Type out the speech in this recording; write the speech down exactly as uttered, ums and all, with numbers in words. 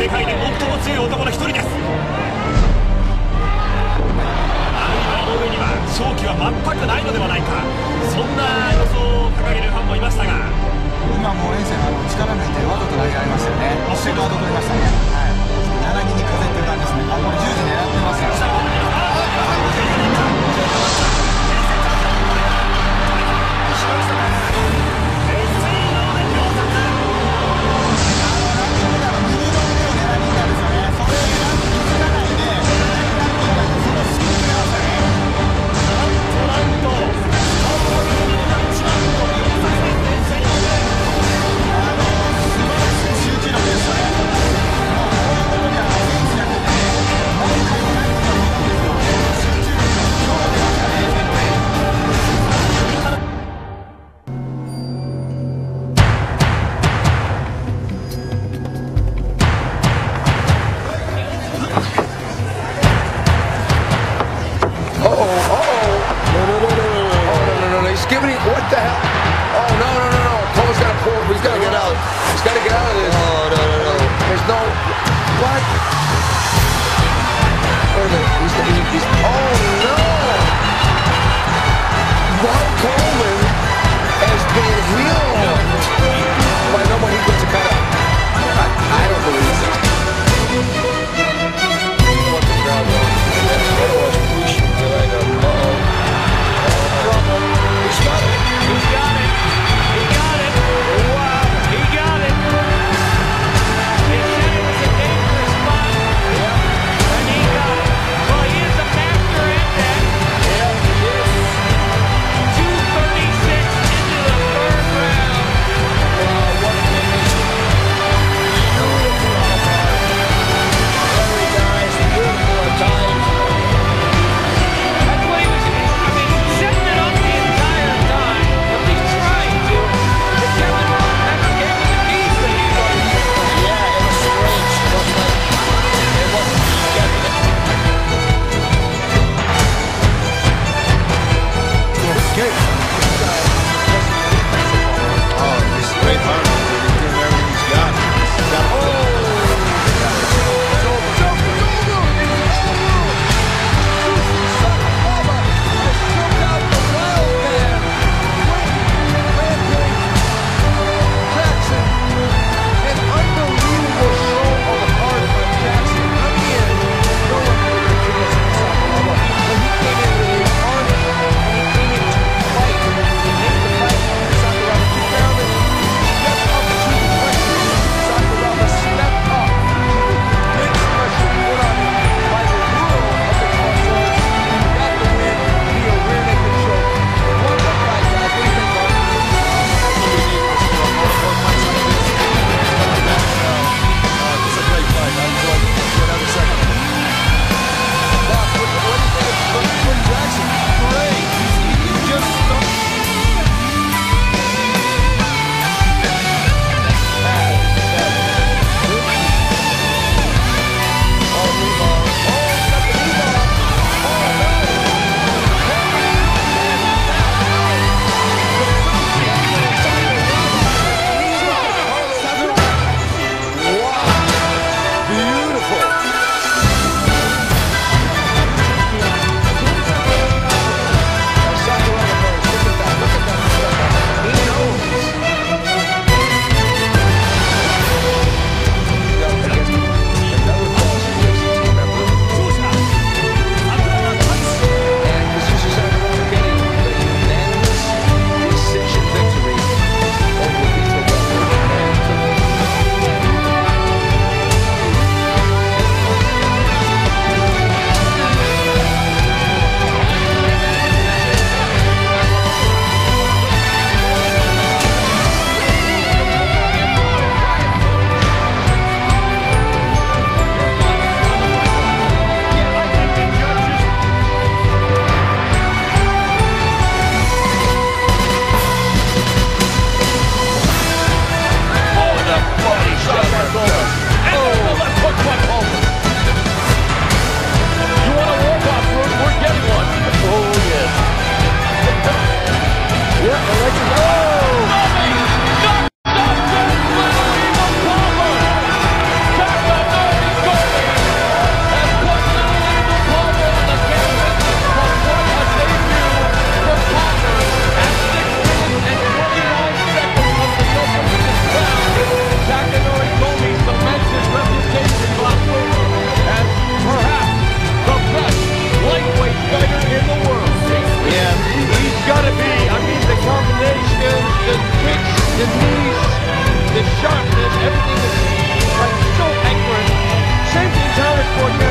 界で最も強い男の一人です。あるいは井上には勝機は全くないのではないか、そんな予想を掲げるファンもいましたが、 今もうエンセンあの力抜いてわざと投げられましたよね。押してガード取りましたね。はい、柳に風っていう感じですね。あ、これ十字狙ってますよ。 two thirty-six into the third round. for your